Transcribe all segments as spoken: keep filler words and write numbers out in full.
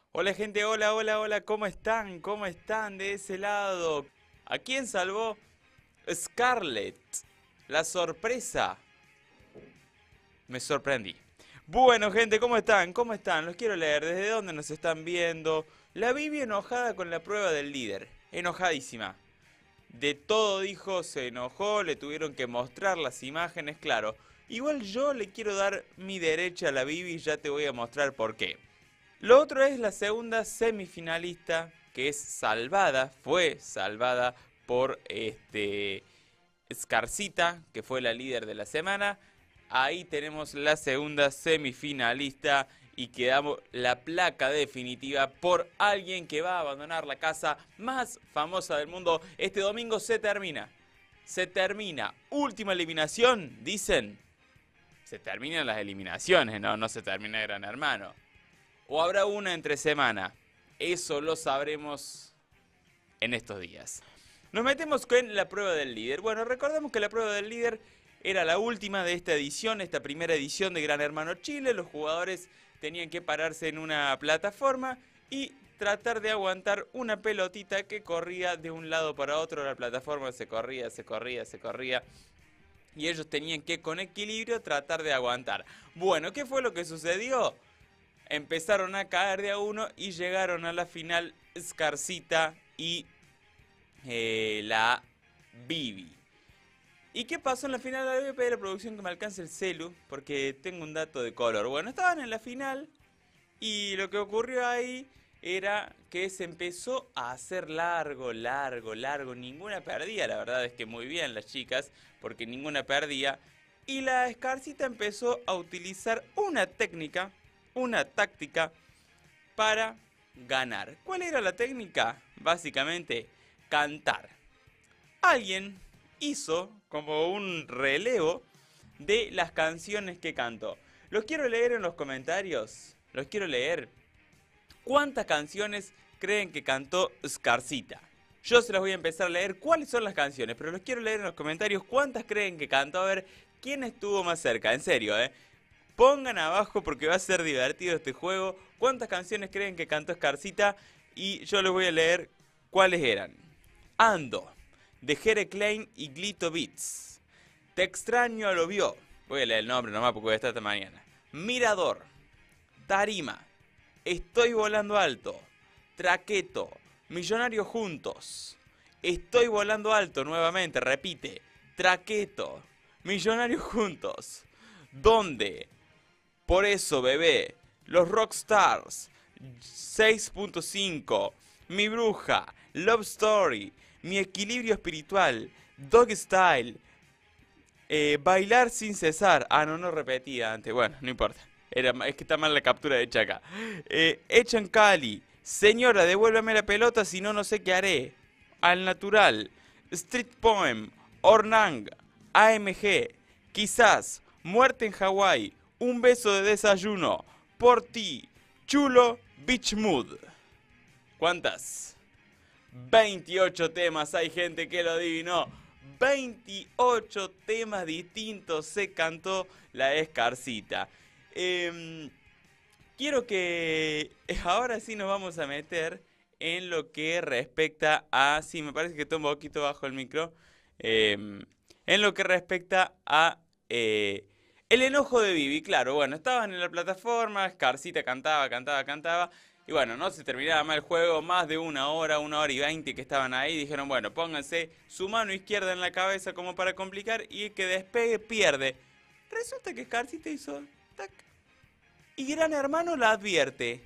Hola gente, hola, hola, hola, ¿cómo están? ¿Cómo están de ese lado? ¿A quién salvó? Scarlett. La sorpresa. Me sorprendí. Bueno gente, ¿cómo están? ¿Cómo están? Los quiero leer. ¿Desde dónde nos están viendo? La Bibi enojada con la prueba del líder. Enojadísima. De todo dijo, se enojó, le tuvieron que mostrar las imágenes, claro. Igual yo le quiero dar mi derecha a la Bibi y ya te voy a mostrar por qué. Lo otro es la segunda semifinalista, que es salvada, fue salvada por este Scarcita, que fue la líder de la semana. Ahí tenemos la segunda semifinalista y quedamos la placa definitiva por alguien que va a abandonar la casa más famosa del mundo. Este domingo se termina. Se termina. Última eliminación, dicen. Se terminan las eliminaciones, no, no se termina Gran Hermano. ¿O habrá una entre semana? Eso lo sabremos en estos días. Nos metemos con la prueba del líder. Bueno, recordemos que la prueba del líder era la última de esta edición, esta primera edición de Gran Hermano Chile. Los jugadores tenían que pararse en una plataforma y tratar de aguantar una pelotita que corría de un lado para otro. La plataforma se corría, se corría, se corría. Y ellos tenían que, con equilibrio, tratar de aguantar. Bueno, ¿qué fue lo que sucedió? Empezaron a caer de a uno y llegaron a la final Scarcita y eh, la Bibi. ¿Y qué pasó en la final? Le voy a pedir a la producción que me alcance el celu porque tengo un dato de color. Bueno, estaban en la final y lo que ocurrió ahí era que se empezó a hacer largo, largo, largo. Ninguna perdía, la verdad es que muy bien las chicas, porque ninguna perdía. Y la Scarcita empezó a utilizar una técnica, una táctica para ganar. ¿Cuál era la técnica? Básicamente, cantar. Alguien hizo como un relevo de las canciones que cantó. Los quiero leer en los comentarios. Los quiero leer. ¿Cuántas canciones creen que cantó Scarcita? Yo se las voy a empezar a leer cuáles son las canciones, pero los quiero leer en los comentarios cuántas creen que cantó. A ver quién estuvo más cerca, en serio, ¿eh? Pongan abajo porque va a ser divertido este juego. ¿Cuántas canciones creen que cantó Scarcita? Y yo les voy a leer cuáles eran. Ando, de Jere Klein y Glito Beats. Te extraño lo vio. Voy a leer el nombre nomás porque voy a estar esta mañana. Mirador. Tarima. Estoy volando alto. Traqueto. Millonarios juntos. Estoy volando alto nuevamente, repite. Traqueto. Millonarios juntos. ¿Dónde? Por eso, bebé, los Rockstars, seis punto cinco, Mi Bruja, Love Story, Mi Equilibrio Espiritual, Dog Style, eh, Bailar Sin Cesar. Ah, no, no repetía antes, bueno, no importa, Era, es que está mal la captura hecha acá. Eh, Echan Cali, Señora, devuélveme la pelota, si no, no sé qué haré. Al Natural, Street Poem, Ornang, A M G, Quizás, Muerte en Hawái, Un beso de desayuno, Por ti, Chulo, Beach Mood. ¿Cuántas? veintiocho temas, hay gente que lo adivinó. veintiocho temas distintos se cantó la Scarcita. Eh, quiero que ahora sí nos vamos a meter en lo que respecta a... Sí, me parece que está un poquito bajo el micro. Eh, en lo que respecta a... Eh, el enojo de Bibi, claro, bueno, estaban en la plataforma, Scarcita cantaba, cantaba, cantaba, y bueno, no se terminaba mal el juego, más de una hora, una hora y veinte que estaban ahí, dijeron, bueno, pónganse su mano izquierda en la cabeza como para complicar, y el que despegue pierde. Resulta que Scarcita hizo, tac, y Gran Hermano la advierte.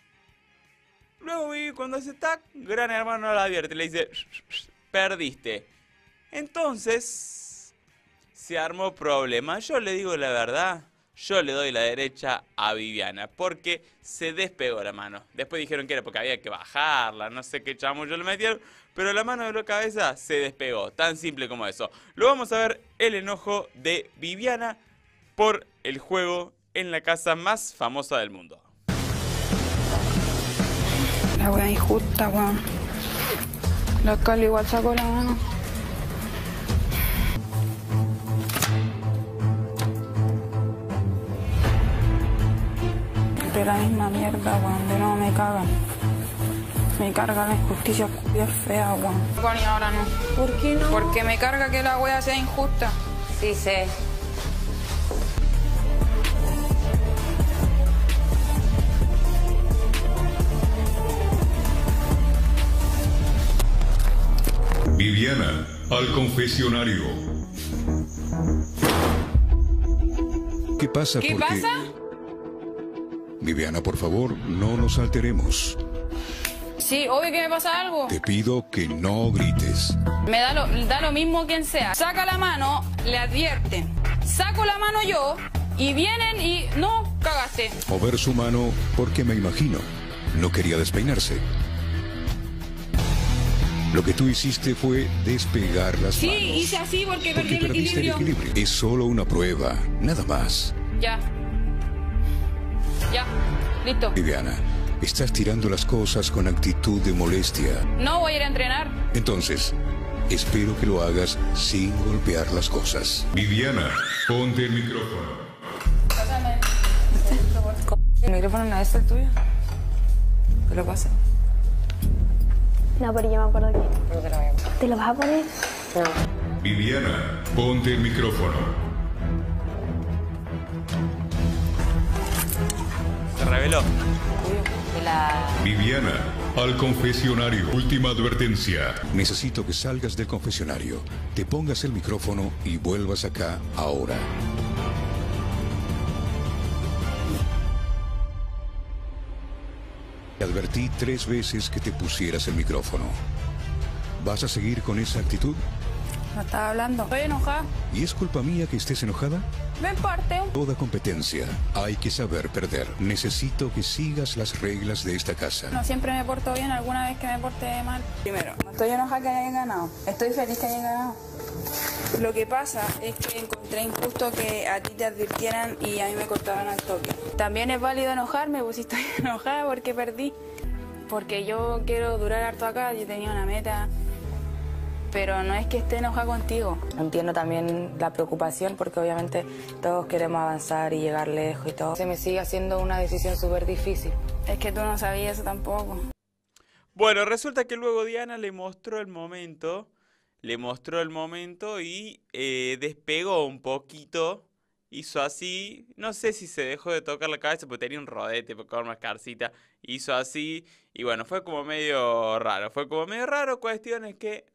Luego Bibi cuando hace tac, Gran Hermano la advierte, le dice, perdiste. Entonces... se armó problema. Yo le digo la verdad, yo le doy la derecha a Viviana, porque se despegó la mano. Después dijeron que era porque había que bajarla, no sé qué chamullo le metieron, pero la mano de la cabeza se despegó, tan simple como eso. Lo vamos a ver, el enojo de Viviana por el juego en la casa más famosa del mundo. La wea injusta, weón. La Cali igual sacó la mano. siempre la misma mierda, weón, de no me cagan. Me carga la injusticia, es fea, weón. Connie, ahora no. ¿Por qué no? Porque me carga que la wea sea injusta. Sí sé. Viviana, al confesionario. ¿Qué pasa? ¿Qué Porque... pasa? Viviana, por favor, no nos alteremos. Sí, obvio que me pasa algo. Te pido que no grites. Me da lo, da lo mismo quien sea. Saca la mano, le advierten. Saco la mano yo y vienen y... No, cagaste. Mover su mano porque me imagino. No quería despeinarse. Lo que tú hiciste fue despegar las Sí, manos. hice así porque, Porque perdí el perdiste equilibrio. el equilibrio. Es solo una prueba, nada más. Ya. Ya. Listo. Viviana, estás tirando las cosas con actitud de molestia. No voy a ir a entrenar. Entonces, espero que lo hagas sin golpear las cosas. Viviana, ponte el micrófono. Pásame. ¿El micrófono no es el tuyo? ¿Qué lo pasa? No, pero yo me acuerdo que... Pero te lo voy a poner. ¿Te lo vas a poner? No. Viviana, ponte el micrófono. Se reveló. De la... Viviana, al confesionario. Última advertencia. Necesito que salgas del confesionario, te pongas el micrófono y vuelvas acá ahora. Te advertí tres veces que te pusieras el micrófono. ¿Vas a seguir con esa actitud? No estaba hablando. Estoy enojada. ¿Y es culpa mía que estés enojada? Ven, parte. Toda competencia hay que saber perder. Necesito que sigas las reglas de esta casa. No siempre me porto bien, alguna vez que me porte mal. Primero, no estoy enojada que hayan ganado. Estoy feliz que hayan ganado. Lo que pasa es que encontré injusto que a ti te advirtieran y a mí me cortaran al toque. También es válido enojarme, pues si estoy enojada porque perdí. Porque yo quiero durar harto acá, yo tenía una meta. Pero no es que esté enojada contigo. Entiendo también la preocupación porque obviamente todos queremos avanzar y llegar lejos y todo. Se me sigue haciendo una decisión súper difícil. Es que tú no sabías eso tampoco. Bueno, resulta que luego Diana le mostró el momento, le mostró el momento y eh, despegó un poquito, hizo así, no sé si se dejó de tocar la cabeza porque tenía un rodete, porque era una escarcita, hizo así y bueno, fue como medio raro, fue como medio raro, cuestiones que...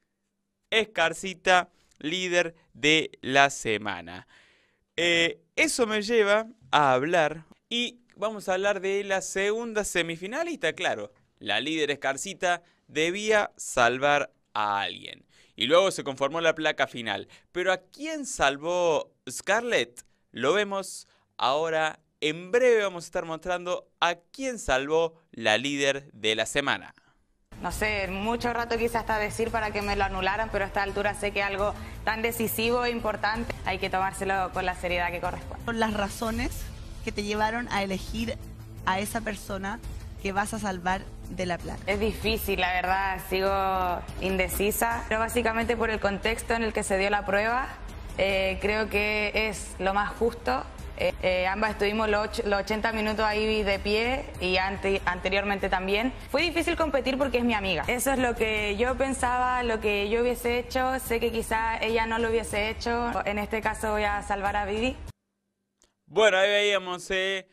Escarcita, líder de la semana. Eh, eso me lleva a hablar y vamos a hablar de la segunda semifinalista. Claro, la líder Escarcita debía salvar a alguien. Y luego se conformó la placa final. Pero ¿a quién salvó Scarlett? Lo vemos ahora. En breve vamos a estar mostrando a quién salvó la líder de la semana. No sé, mucho rato quise hasta decir para que me lo anularan, pero a esta altura sé que algo tan decisivo e importante hay que tomárselo con la seriedad que corresponde. Las razones que te llevaron a elegir a esa persona que vas a salvar de la placa. Es difícil, la verdad, sigo indecisa, pero básicamente por el contexto en el que se dio la prueba, eh, creo que es lo más justo. Eh, eh, ambas estuvimos los, los ochenta minutos ahí de pie y ante, anteriormente también. Fue difícil competir porque es mi amiga. Eso es lo que yo pensaba, lo que yo hubiese hecho. Sé que quizá ella no lo hubiese hecho. En este caso voy a salvar a Vivi. Bueno, ahí veíamos eh,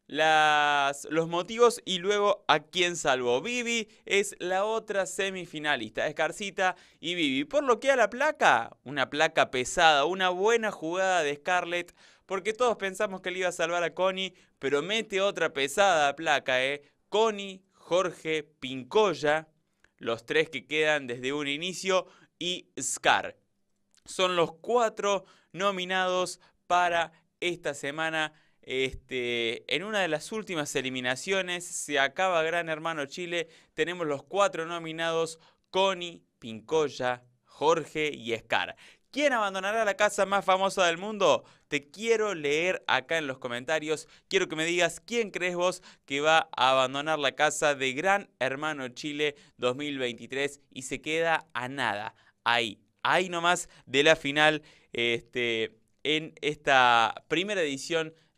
las, los motivos y luego a quién salvó. Vivi es la otra semifinalista, Escarcita y Vivi. Por lo que a la placa, una placa pesada, una buena jugada de Scarlett. Porque todos pensamos que le iba a salvar a Connie, pero mete otra pesada placa, ¿eh? Connie, Jorge, Pincoya, los tres que quedan desde un inicio, y Scar. Son los cuatro nominados para esta semana. Este, en una de las últimas eliminaciones, se acaba Gran Hermano Chile, tenemos los cuatro nominados, Connie, Pincoya, Jorge y Scar. ¿Quién abandonará la casa más famosa del mundo? Te quiero leer acá en los comentarios. Quiero que me digas quién crees vos que va a abandonar la casa de Gran Hermano Chile dos mil veintitrés y se queda a nada. Ahí, ahí nomás de la final este, en esta primera edición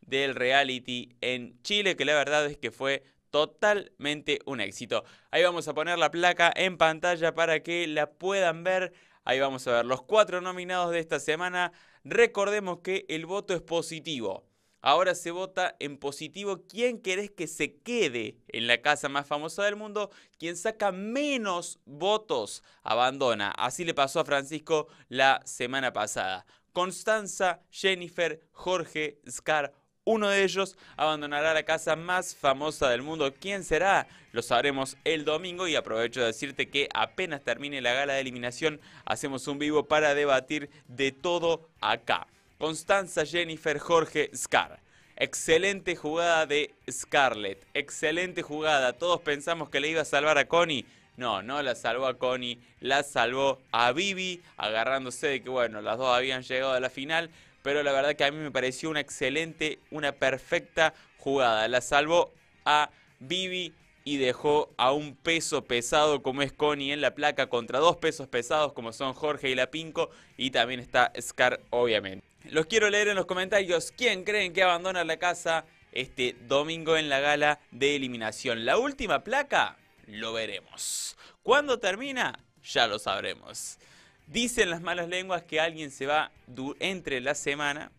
del reality en Chile, que la verdad es que fue totalmente un éxito. Ahí vamos a poner la placa en pantalla para que la puedan ver. Ahí vamos a ver los cuatro nominados de esta semana. Recordemos que el voto es positivo. Ahora se vota en positivo quién querés que se quede en la casa más famosa del mundo. Quien saca menos votos abandona. Así le pasó a Francisco la semana pasada. Constanza, Jennifer, Jorge, Scar, uno de ellos abandonará la casa más famosa del mundo. ¿Quién será? Lo sabremos el domingo y aprovecho de decirte que apenas termine la gala de eliminación hacemos un vivo para debatir de todo acá. Constanza, Jennifer, Jorge, Scar. Excelente jugada de Scarlett. Excelente jugada. Todos pensamos que le iba a salvar a Connie. No, no la salvó a Connie. La salvó a Vivi, agarrándose de que, bueno, las dos habían llegado a la final. Pero la verdad que a mí me pareció una excelente, una perfecta jugada. La salvó a Vivi y dejó a un peso pesado como es Connie en la placa contra dos pesos pesados como son Jorge y la Pinco. Y también está Scar, obviamente. Los quiero leer en los comentarios. ¿Quién creen que abandona la casa este domingo en la gala de eliminación? La última placa, lo veremos. ¿Cuándo termina? Ya lo sabremos. Dicen las malas lenguas que alguien se va entre la semana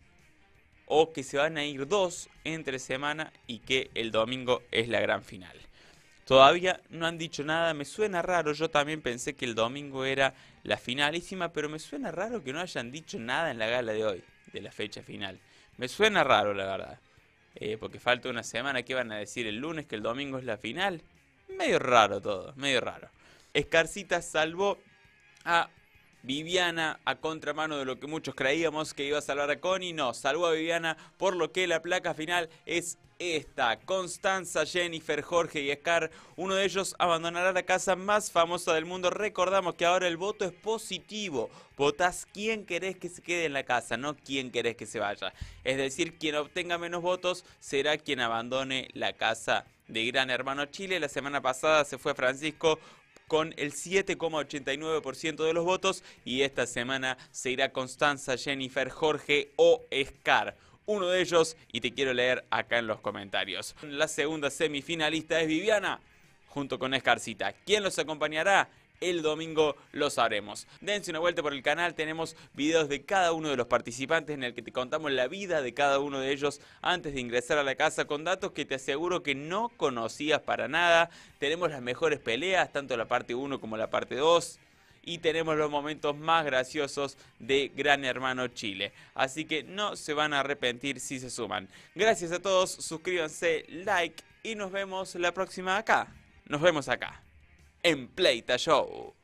o que se van a ir dos entre semana y que el domingo es la gran final. Todavía no han dicho nada, me suena raro, yo también pensé que el domingo era la finalísima, pero me suena raro que no hayan dicho nada en la gala de hoy, de la fecha final. Me suena raro, la verdad, eh, porque falta una semana, ¿qué van a decir el lunes? ¿Que el domingo es la final? Medio raro todo, medio raro. Scarcita salvó a Viviana a contramano de lo que muchos creíamos que iba a salvar a Connie. No, salvó a Viviana, por lo que la placa final es esta. Constanza, Jennifer, Jorge y Scar. Uno de ellos abandonará la casa más famosa del mundo. Recordamos que ahora el voto es positivo. Votás quién querés que se quede en la casa, no quién querés que se vaya. Es decir, quien obtenga menos votos será quien abandone la casa de Gran Hermano Chile. La semana pasada se fue Francisco con el siete coma ochenta y nueve por ciento de los votos y esta semana se irá Constanza, Jennifer, Jorge o Scar. Uno de ellos y te quiero leer acá en los comentarios. La segunda semifinalista es Viviana junto con Scarcita. ¿Quién los acompañará? El domingo lo sabremos. Dense una vuelta por el canal, tenemos videos de cada uno de los participantes en el que te contamos la vida de cada uno de ellos antes de ingresar a la casa con datos que te aseguro que no conocías para nada. Tenemos las mejores peleas, tanto la parte uno como la parte dos. Y tenemos los momentos más graciosos de Gran Hermano Chile. Así que no se van a arrepentir si se suman. Gracias a todos, suscríbanse, like y nos vemos la próxima acá. Nos vemos acá en Playta Show.